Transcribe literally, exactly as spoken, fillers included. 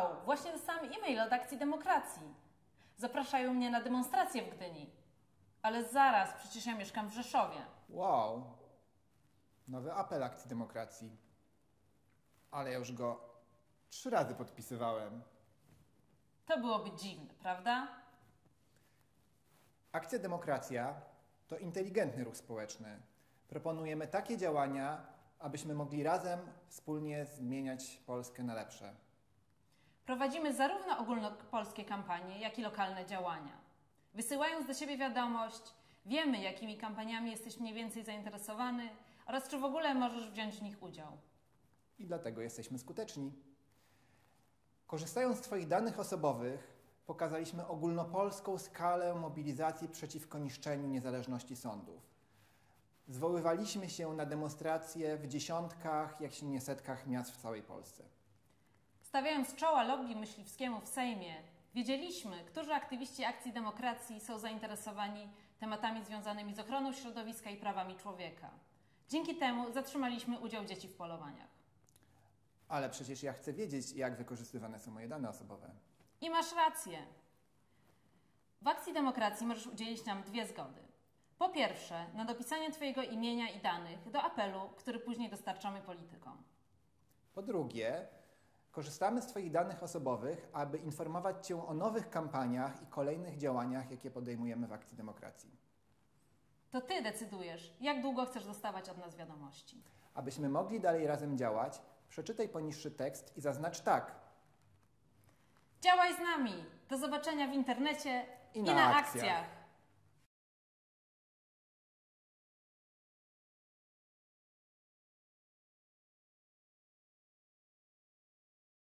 Wow, właśnie dostałam e-mail od Akcji Demokracji. Zapraszają mnie na demonstrację w Gdyni. Ale zaraz, przecież ja mieszkam w Rzeszowie. Wow, nowy apel Akcji Demokracji. Ale ja już go trzy razy podpisywałem. To byłoby dziwne, prawda? Akcja Demokracja to inteligentny ruch społeczny. Proponujemy takie działania, abyśmy mogli razem wspólnie zmieniać Polskę na lepsze. Prowadzimy zarówno ogólnopolskie kampanie, jak i lokalne działania. Wysyłając do siebie wiadomość, wiemy, jakimi kampaniami jesteś mniej więcej zainteresowany oraz czy w ogóle możesz wziąć w nich udział. I dlatego jesteśmy skuteczni. Korzystając z Twoich danych osobowych, pokazaliśmy ogólnopolską skalę mobilizacji przeciwko niszczeniu niezależności sądów. Zwoływaliśmy się na demonstracje w dziesiątkach, jak się nie setkach miast w całej Polsce. Stawiając czoła lobby myśliwskiemu w Sejmie, wiedzieliśmy, którzy aktywiści Akcji Demokracji są zainteresowani tematami związanymi z ochroną środowiska i prawami człowieka. Dzięki temu zatrzymaliśmy udział dzieci w polowaniach. Ale przecież ja chcę wiedzieć, jak wykorzystywane są moje dane osobowe. I masz rację. W Akcji Demokracji możesz udzielić nam dwie zgody. Po pierwsze, na dopisanie Twojego imienia i danych do apelu, który później dostarczamy politykom. Po drugie, korzystamy z Twoich danych osobowych, aby informować Cię o nowych kampaniach i kolejnych działaniach, jakie podejmujemy w Akcji Demokracji. To Ty decydujesz, jak długo chcesz dostawać od nas wiadomości. Abyśmy mogli dalej razem działać, przeczytaj poniższy tekst i zaznacz tak. Działaj z nami! Do zobaczenia w internecie I i na na akcjach. akcjach.